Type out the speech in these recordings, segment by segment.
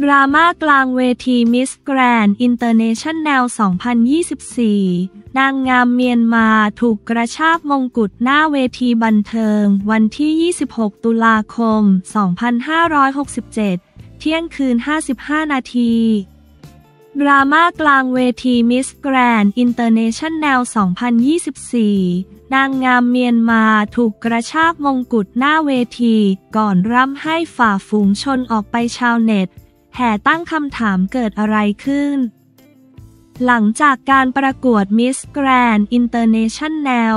ดราม่ากลางเวทีมิสแกรนด์อินเตอร์เนชั่นแนล 2024 นางงามเมียนมาถูกกระชากมงกุฎหน้าเวทีบันเทิงวันที่ 26 ตุลาคม 2567 เที่ยงคืน 55 นาที ดราม่ากลางเวทีมิสแกรนด์อินเตอร์เนชั่นแนล 2024 นางงามเมียนมาถูกกระชากมงกุฎหน้าเวทีก่อนร่ำให้ฝ่าฝูงชนออกไปชาวเน็ตแห่ตั้งคำถามเกิดอะไรขึ้นหลังจากการประกวดมิสแกรนด์อินเตอร์เนชั่นแนล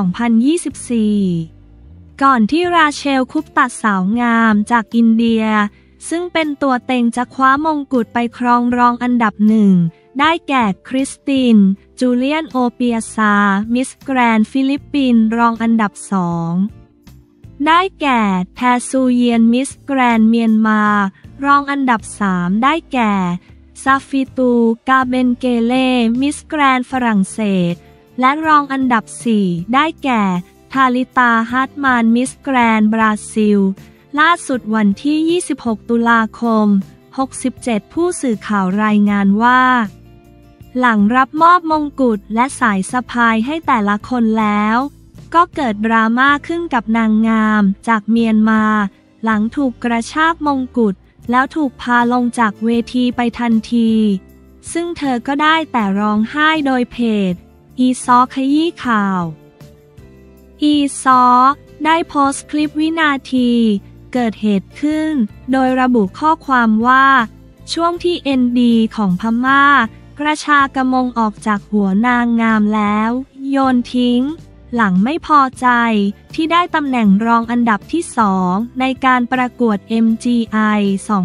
2024 ก่อนที่ราเชล คุปตัดสาวงามจากอินเดียซึ่งเป็นตัวเต็งจะคว้ามงกุฎไปครองรองอันดับหนึ่งได้แก่คริสติน จูเลียน โอเปียซา มิสแกรนด์ฟิลิปปินส์รองอันดับสองได้แก่แทซูเยียน มิสแกรนด์เมียนมารองอันดับ3ได้แก่ซาฟิตู กาเบนเกเล่ มิสแกรนด์ฝรั่งเศสและรองอันดับ4ได้แก่ทาลิตา ฮัตมาน มิสแกรนด์บราซิลล่าสุดวันที่ 26 ตุลาคม 67 ผู้สื่อข่าวรายงานว่าหลังรับมอบมงกุฎและสายสะพายให้แต่ละคนแล้วก็เกิดดราม่าขึ้นกับนางงามจากเมียนมาหลังถูกกระชากมงกุฎแล้วถูกพาลงจากเวทีไปทันทีซึ่งเธอก็ได้แต่ร้องไห้โดยเพจอีซอขยี้ข่าวอีซอได้โพสต์คลิปวินาทีเกิดเหตุขึ้นโดยระบุข้อความว่าช่วงที่เอ็นดีของพม่ากระชากระมงออกจากหัวนางงามแล้วโยนทิ้งหลังไม่พอใจที่ได้ตำแหน่งรองอันดับที่2ในการประกวด MGI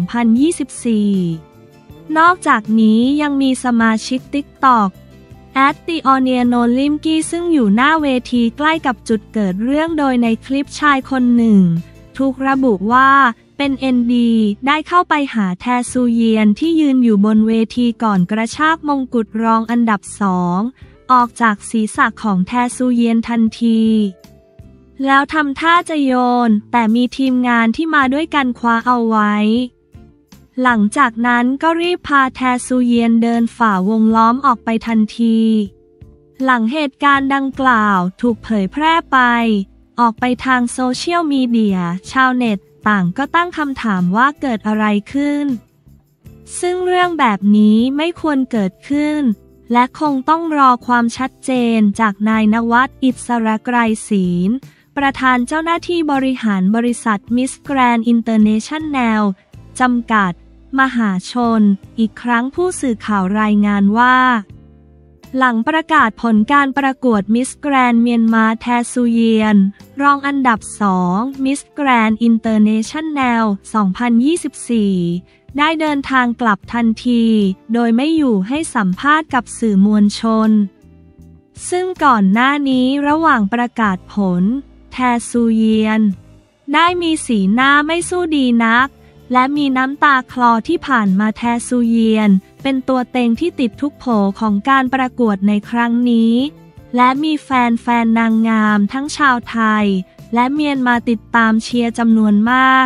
2024 นอกจากนี้ยังมีสมาชิก TikTok @TheOnionOlimki ซึ่งอยู่หน้าเวทีใกล้กับจุดเกิดเรื่องโดยในคลิปชายคนหนึ่งถูกระบุว่าเป็น ND ได้เข้าไปหาแทซูเยียนที่ยืนอยู่บนเวทีก่อนกระชากมงกุฎรองอันดับ2ออกจากศีรษะของแทซูเยียนทันทีแล้วทำท่าจะโยนแต่มีทีมงานที่มาด้วยกันคว้าเอาไว้หลังจากนั้นก็รีบพาแทซูเยียนเดินฝ่าวงล้อมออกไปทันทีหลังเหตุการณ์ดังกล่าวถูกเผยแพร่ไปออกไปทางโซเชียลมีเดียชาวเน็ตต่างก็ตั้งคำถามว่าเกิดอะไรขึ้นซึ่งเรื่องแบบนี้ไม่ควรเกิดขึ้นและคงต้องรอความชัดเจนจากนายณวัฒน์ อิสระไกรศีลประธานเจ้าหน้าที่บริหารบริษัทมิสแกรนด์อินเตอร์เนชั่นแนลจำกัดมหาชนอีกครั้งผู้สื่อข่าวรายงานว่าหลังประกาศผลการประกวดมิสแกรนด์เมียนมาแทซูเยียนรองอันดับ2มิสแกรนด์อินเตอร์เนชั่นแนล 2024 ได้เดินทางกลับทันทีโดยไม่อยู่ให้สัมภาษณ์กับสื่อมวลชนซึ่งก่อนหน้านี้ระหว่างประกาศผลแทซูเยียนได้มีสีหน้าไม่สู้ดีนักและมีน้ำตาคลอที่ผ่านมาแทซูเยียนเป็นตัวเต็งที่ติดทุกโผของการประกวดในครั้งนี้และมีแฟนนางงามทั้งชาวไทยและเมียนมาติดตามเชียร์จำนวนมาก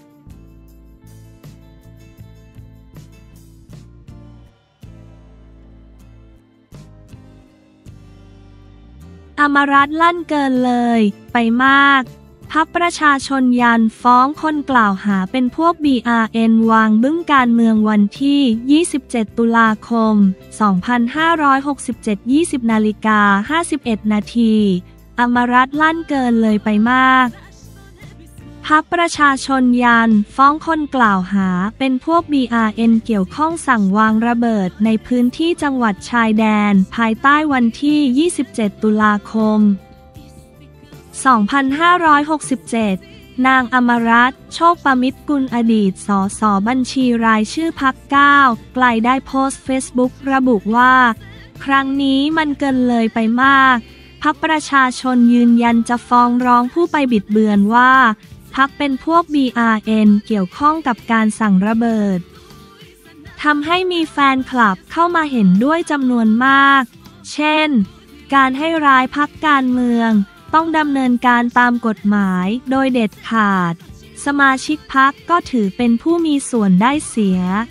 อมรัตน์ลั่นเกินเลยไปมากพรรคประชาชนยันฟ้องคนกล่าวหาเป็นพวก BRN วางบึ้งการเมืองวันที่ 27 ตุลาคม 2567 20:51 นาทีอมรัตน์ลั่นเกินเลยไปมากพรรคประชาชนยันฟ้องคนกล่าวหาเป็นพวก BRN เกี่ยวข้องสั่งวางระเบิดในพื้นที่จังหวัดชายแดนภายใต้วันที่ 27 ตุลาคม2567 นางอมรัตน์ โชคประมิตรกุลอดีตสสบัญชีรายชื่อพรรคก้าวไกลได้โพสต์เฟซบุ๊กระบุว่าครั้งนี้มันเกินเลยไปมากพรรคประชาชนยืนยันจะฟ้องร้องผู้ไปบิดเบือนว่าพรรคเป็นพวก BRN เกี่ยวข้องกับการสั่งระเบิดทำให้มีแฟนคลับเข้ามาเห็นด้วยจำนวนมากเช่นการให้ร้ายพรรคการเมืองต้องดำเนินการตามกฎหมายโดยเด็ดขาดสมาชิกพรรคก็ถือเป็นผู้มีส่วนได้เสีย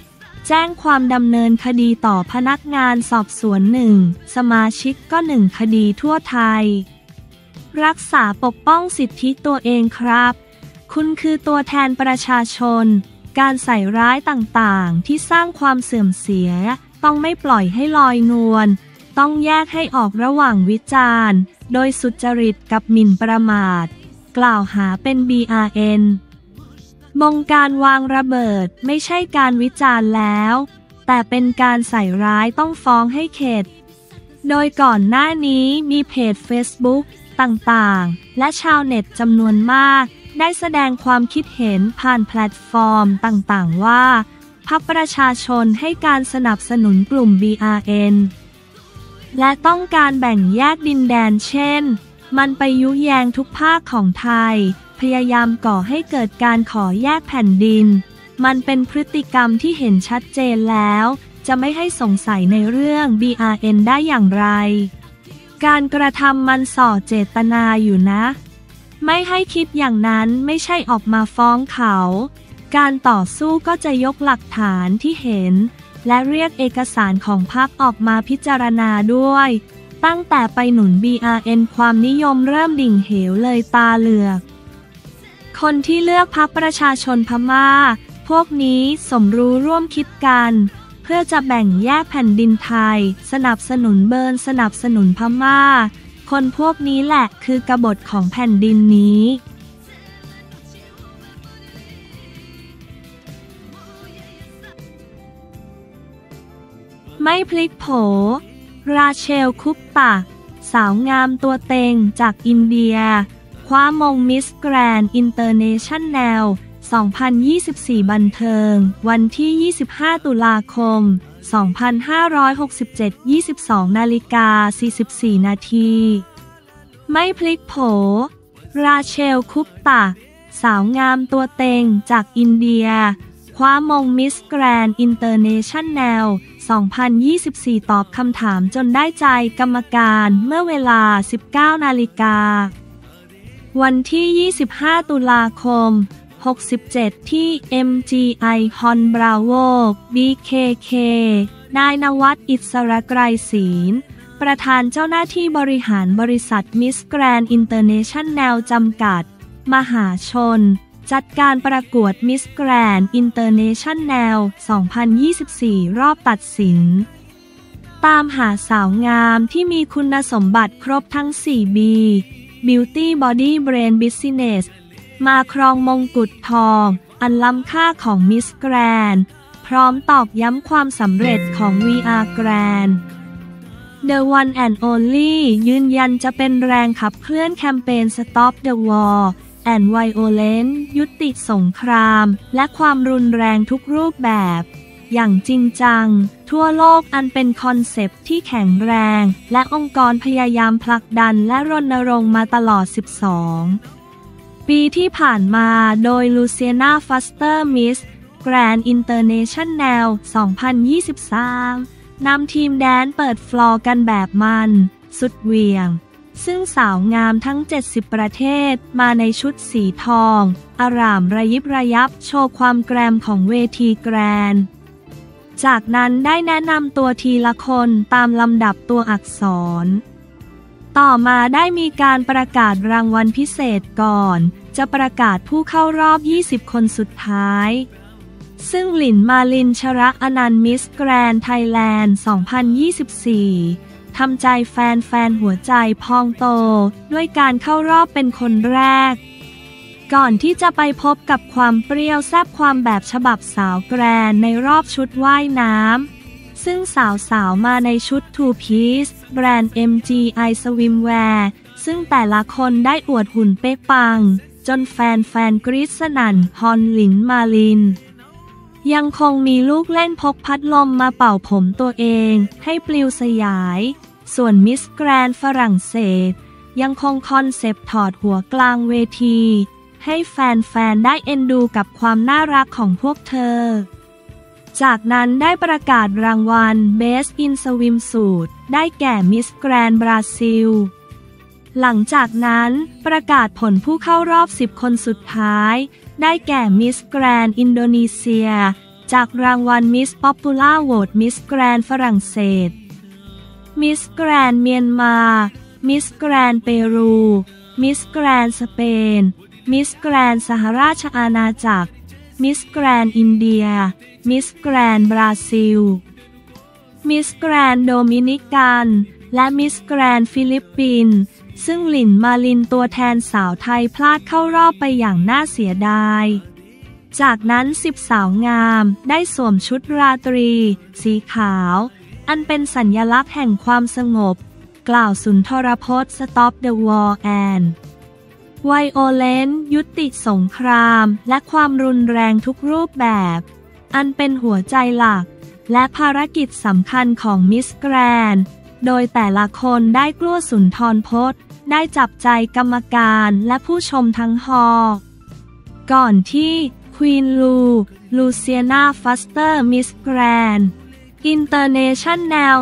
แจ้งความดำเนินคดีต่อพนักงานสอบสวน1 สมาชิกก็1 คดีทั่วไทยรักษาปกป้องสิทธิตัวเองครับคุณคือตัวแทนประชาชนการใส่ร้ายต่างๆที่สร้างความเสื่อมเสียต้องไม่ปล่อยให้ลอยนวลต้องแยกให้ออกระหว่างวิจารณ์โดยสุจริตกับหมิ่นประมาทกล่าวหาเป็น BRN บงการวางระเบิดไม่ใช่การวิจารณ์แล้วแต่เป็นการใส่ร้ายต้องฟ้องให้เข็ดโดยก่อนหน้านี้มีเพจ Facebook ต่างๆและชาวเน็ตจำนวนมากได้แสดงความคิดเห็นผ่านแพลตฟอร์มต่างๆว่าพรรคประชาชนให้การสนับสนุนกลุ่ม BRN และต้องการแบ่งแยกดินแดนเช่นมันไปยุแยงทุกภาคของไทยพยายามก่อให้เกิดการขอแยกแผ่นดินมันเป็นพฤติกรรมที่เห็นชัดเจนแล้วจะไม่ให้สงสัยในเรื่อง BRN ได้อย่างไรการกระทำมันส่อเจตนาอยู่นะไม่ให้คิดอย่างนั้นไม่ใช่ออกมาฟ้องเขาการต่อสู้ก็จะยกหลักฐานที่เห็นและเรียกเอกสารของพรรคออกมาพิจารณาด้วยตั้งแต่ไปหนุน BRN ความนิยมเริ่มดิ่งเหวเลยตาเหลือกคนที่เลือกพรรคประชาชนพม่าพวกนี้สมรู้ร่วมคิดกันเพื่อจะแบ่งแยกแผ่นดินไทยสนับสนุนเบิร์นสนับสนุนพม่าคนพวกนี้แหละคือกบฏของแผ่นดินนี้ไม่พลิกโผราเชล คุปตะสาวงามตัวเต็งจากอินเดียคว้ามงมิสแกรนด์อินเตอร์เนชั่นแนล 2024 บันเทิงวันที่ 25 ตุลาคม 2567 22:44 นาทีไม่พลิกโผราเชล คุปตะสาวงามตัวเต็งจากอินเดียคว้ามงมิสแกรนด์อินเตอร์เนชั่นแนล 2024 ตอบคำถามจนได้ใจกรรมการเมื่อเวลา 19 นาฬิกาวันที่ 25 ตุลาคม 67 ที่ MGI Hall Bravo BKK นายณวัฒน์ อิสระไกรศีลประธานเจ้าหน้าที่บริหารบริษัทมิสแกรนด์อินเตอร์เนชั่นแนลจำกัดมหาชนจัดการประกวดมิสแกรนด์อินเตอร์เนชั่นแนล 2024 รอบตัดสินตามหาสาวงามที่มีคุณสมบัติครบทั้ง 4B Beauty Body Brain Business มาครองมงกุฎทองอันล้ำค่าของมิสแกรนด์พร้อมตอกย้ำความสำเร็จของ VR Grand The One and Only ยืนยันจะเป็นแรงขับเคลื่อนแคมเปญ Stop the War and Violence ยุติสงครามและความรุนแรงทุกรูปแบบอย่างจริงจังทั่วโลกอันเป็นคอนเซปต์ที่แข็งแรงและองค์กรพยายามผลักดันและรณรงค์มาตลอด 12 ปีที่ผ่านมาโดยลูเซียนาฟัสเตอร์มิสแกรนด์อินเตอร์เนชั่นแนล 2023 นำทีมแดนเปิดฟลอร์กันแบบมันสุดเหวี่ยงซึ่งสาวงามทั้ง 70 ประเทศมาในชุดสีทองอร่ามระยิบระยับโชว์ความแกรมของเวทีแกรนด์จากนั้นได้แนะนำตัวทีละคนตามลำดับตัวอักษรต่อมาได้มีการประกาศรางวัลพิเศษก่อนจะประกาศผู้เข้ารอบ 20 คนสุดท้ายซึ่งหลินมาลินชระอนันต์มิสแกรนด์ไทยแลนด์ 2024 ทำใจแฟนๆหัวใจพองโตด้วยการเข้ารอบเป็นคนแรกก่อนที่จะไปพบกับความเปรี้ยวแซ่บความแบบฉบับสาวแกรนในรอบชุดว่ายน้ำซึ่งสาวมาในชุด Two Piece แบรนด์ MGI Swimwear ซึ่งแต่ละคนได้อวดหุ่นเป๊ะปังจนแฟนกรี๊ดสนั่นฮอนหลินมาลินยังคงมีลูกเล่นพกพัดลมมาเป่าผมตัวเองให้ปลิวสยายส่วนมิสแกรนด์ฝรั่งเศสยังคงคอนเซปต์ถอดหัวกลางเวทีให้แฟนๆได้เอ็นดูกับความน่ารักของพวกเธอจากนั้นได้ประกาศรางวัล Best in Swimsuit ได้แก่มิสแกรนด์บราซิลหลังจากนั้นประกาศผลผู้เข้ารอบ 10 คนสุดท้ายได้แก่มิสแกรนด์อินโดนีเซียจากรางวัล Miss Popular Vote Miss Grand ฝรั่งเศส Miss Grand เมียนมา Miss Grand เปรู Miss Grand สเปน Miss Grand สหราชอาณาจักร Miss Grand อินเดีย Miss Grand บราซิล Miss Grand โดมินิกันและ Miss Grand ฟิลิปปินส์ซึ่งหลินมาลินตัวแทนสาวไทยพลาดเข้ารอบไปอย่างน่าเสียดายจากนั้น10สาวงามได้สวมชุดราตรีสีขาวอันเป็นสัญลักษณ์แห่งความสงบกล่าวสุนทรพจน์ Stop the War and Violence ยุติสงครามและความรุนแรงทุกรูปแบบอันเป็นหัวใจหลักและภารกิจสำคัญของ Miss Grand โดยแต่ละคนได้กลั้วสุนทรพจน์ได้จับใจกรรมการและผู้ชมทั้งฮอลล์ก่อนที่ควีนลูเซียนาฟัสเตอร์มิสแกรนด์อินเตอร์เนชั่นแนล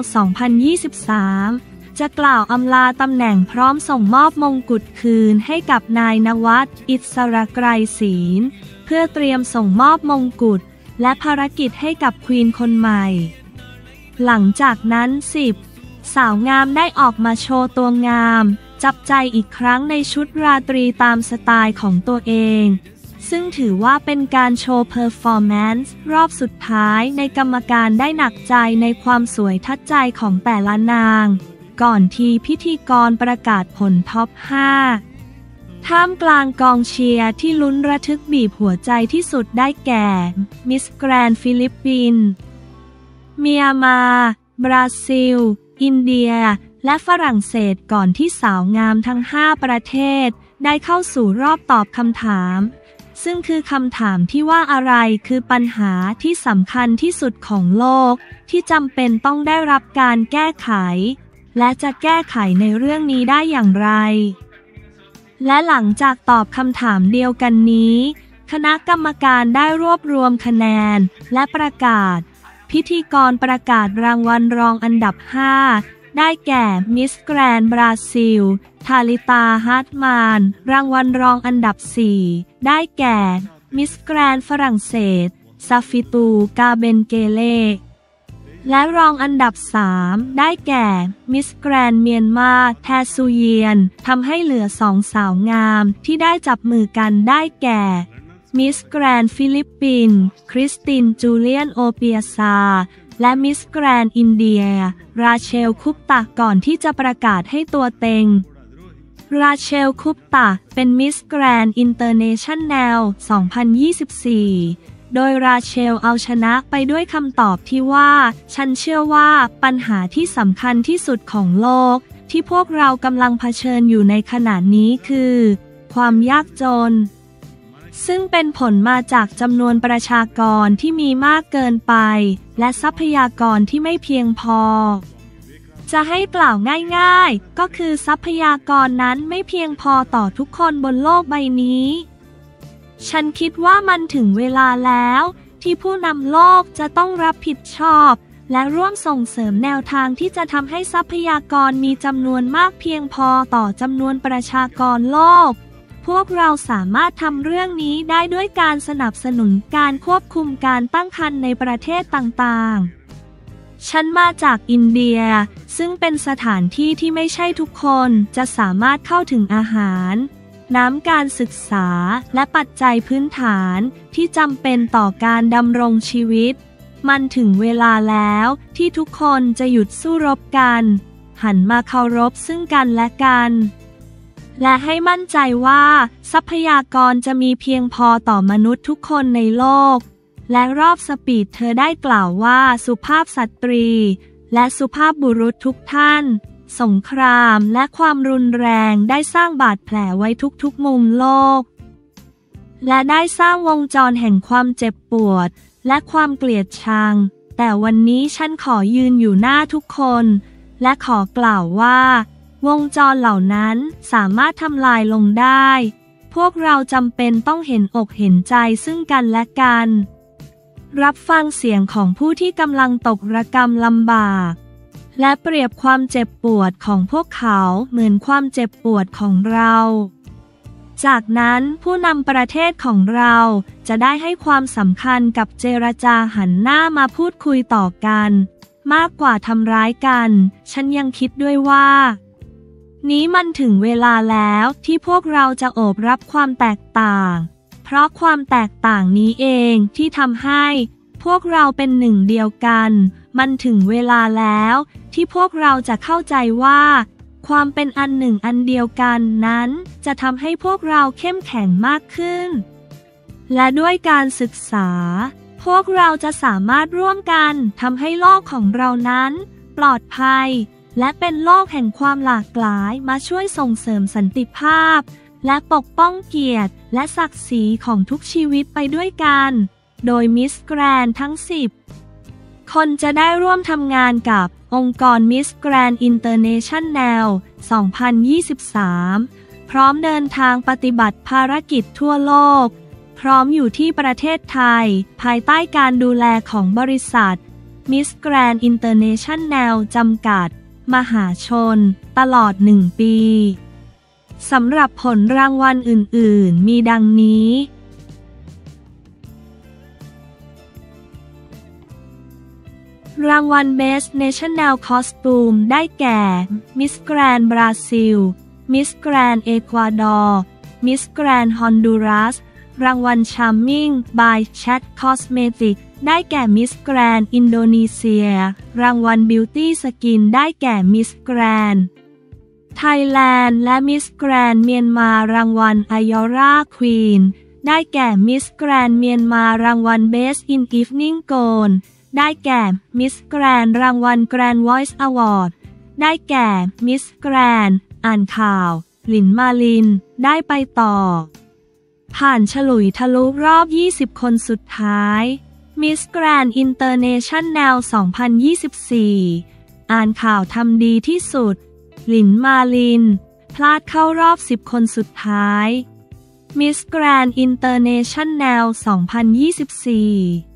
2023 จะกล่าวอำลาตำแหน่งพร้อมส่งมอบมงกุฎคืนให้กับนายณวัฒน์ อิสระไกรศีลเพื่อเตรียมส่งมอบมงกุฎและภารกิจให้กับควีนคนใหม่หลังจากนั้น10สาวงามได้ออกมาโชว์ตัวงามจับใจอีกครั้งในชุดราตรีตามสไตล์ของตัวเองซึ่งถือว่าเป็นการโชว์เพอร์ฟอร์แมนซ์รอบสุดท้ายในกรรมการได้หนักใจในความสวยทัดใจของแต่ละนางก่อนที่พิธีกรประกาศผลท็อป 5ท่ามกลางกองเชียร์ที่ลุ้นระทึกบีบหัวใจที่สุดได้แก่มิสแกรนด์ฟิลิปปินส์เมียนมาบราซิลอินเดียและฝรั่งเศสก่อนที่สาวงามทั้ง5ประเทศได้เข้าสู่รอบตอบคำถามซึ่งคือคำถามที่ว่าอะไรคือปัญหาที่สำคัญที่สุดของโลกที่จำเป็นต้องได้รับการแก้ไขและจะแก้ไขในเรื่องนี้ได้อย่างไรและหลังจากตอบคำถามเดียวกันนี้คณะกรรมการได้รวบรวมคะแนนและประกาศพิธีกรประกาศรางวัลรองอันดับ 5ได้แก่มิสแกรนด์บราซิลทาลิตาฮาร์ตมานรางวัลรองอันดับ 4ได้แก่มิสแกรนด์ฝรั่งเศสซาฟิตูกาเบนเกเล่และรองอันดับ 3ได้แก่มิสแกรนด์เมียนมาแทซูเยียนทำให้เหลือ2สาวงามที่ได้จับมือกันได้แก่มิสแกรนด์ฟิลิปปินส์คริสตินจูเลียนโอเปียซาและมิสแกรนด์อินเดียราเชลคุปตะก่อนที่จะประกาศให้ตัวเต็งราเชลคุปตะเป็นมิสแกรนด์อินเตอร์เนชั่นแนล 2024 โดยราเชลเอาชนะไปด้วยคำตอบที่ว่าฉันเชื่อว่าปัญหาที่สำคัญที่สุดของโลกที่พวกเรากำลังเผชิญอยู่ในขณะนี้คือความยากจนซึ่งเป็นผลมาจากจำนวนประชากรที่มีมากเกินไปและทรัพยากรที่ไม่เพียงพอจะให้กล่าวง่ายๆก็คือทรัพยากรนั้นไม่เพียงพอต่อทุกคนบนโลกใบนี้ฉันคิดว่ามันถึงเวลาแล้วที่ผู้นำโลกจะต้องรับผิดชอบและร่วมส่งเสริมแนวทางที่จะทำให้ทรัพยากรมีจำนวนมากเพียงพอต่อจำนวนประชากรโลกพวกเราสามารถทำเรื่องนี้ได้ด้วยการสนับสนุนการควบคุมการตั้งครรภ์ในประเทศต่างๆฉันมาจากอินเดียซึ่งเป็นสถานที่ที่ไม่ใช่ทุกคนจะสามารถเข้าถึงอาหารน้ำการศึกษาและปัจจัยพื้นฐานที่จำเป็นต่อการดำรงชีวิตมันถึงเวลาแล้วที่ทุกคนจะหยุดสู้รบกันหันมาเคารพซึ่งกันและกันและให้มั่นใจว่าทรัพยากรจะมีเพียงพอต่อมนุษย์ทุกคนในโลกและรอบสปีดเธอได้กล่าวว่าสุภาพสตรีและสุภาพบุรุษทุกท่านสงครามและความรุนแรงได้สร้างบาดแผลไว้ทุกมุมโลกและได้สร้างวงจรแห่งความเจ็บปวดและความเกลียดชังแต่วันนี้ฉันขอยืนอยู่หน้าทุกคนและขอกล่าวว่าวงจรเหล่านั้นสามารถทำลายลงได้พวกเราจำเป็นต้องเห็นอกเห็นใจซึ่งกันและกันรับฟังเสียงของผู้ที่กำลังตกระกำลำบากและเปรียบความเจ็บปวดของพวกเขาเหมือนความเจ็บปวดของเราจากนั้นผู้นำประเทศของเราจะได้ให้ความสำคัญกับเจรจาหันหน้ามาพูดคุยต่อกันมากกว่าทำร้ายกันฉันยังคิดด้วยว่านี้มันถึงเวลาแล้วที่พวกเราจะโอบรับความแตกต่างเพราะความแตกต่างนี้เองที่ทำให้พวกเราเป็นหนึ่งเดียวกันมันถึงเวลาแล้วที่พวกเราจะเข้าใจว่าความเป็นอันหนึ่งอันเดียวกันนั้นจะทำให้พวกเราเข้มแข็งมากขึ้นและด้วยการศึกษาพวกเราจะสามารถร่วมกันทำให้โลกของเรานั้นปลอดภัยและเป็นโลกแห่งความหลากหลายมาช่วยส่งเสริมสันติภาพและปกป้องเกียรติและศักดิ์ศรีของทุกชีวิตไปด้วยกันโดยมิสแกรนด์ทั้ง10คนจะได้ร่วมทำงานกับองค์กรมิสแกรนด์อินเตอร์เนชั่นแนล 2023 พร้อมเดินทางปฏิบัติภารกิจทั่วโลกพร้อมอยู่ที่ประเทศไทยภายใต้การดูแลของบริษัทมิสแกรนด์อินเตอร์เนชั่นแนลจำกัดมหาชนตลอด1 ปีสำหรับผลรางวัลอื่นๆมีดังนี้รางวัล Best National Costume ได้แก่ Miss Grand Brazil Miss Grand Ecuador Miss Grand Honduras รางวัล Charming by Chat Cosmetics ได้แก่ Miss Grand Indonesia รางวัล Beauty Skin ได้แก่ Miss Grand Thailand และ Miss Grand Myanmar รางวัล Ayora Queen ได้แก่ Miss Grand Myanmar รางวัล Best in Evening Gownได้แก่ Miss Grand รางวัล Grand Voice Award ได้แก่ Miss Grand อ่านข่าวหลินมาลินได้ไปต่อผ่านฉลุยทะลุรอบ20 คนสุดท้าย Miss Grand International 2024 อ่านข่าวทำดีที่สุดหลินมาลินพลาดเข้ารอบ10 คนสุดท้าย Miss Grand International 2024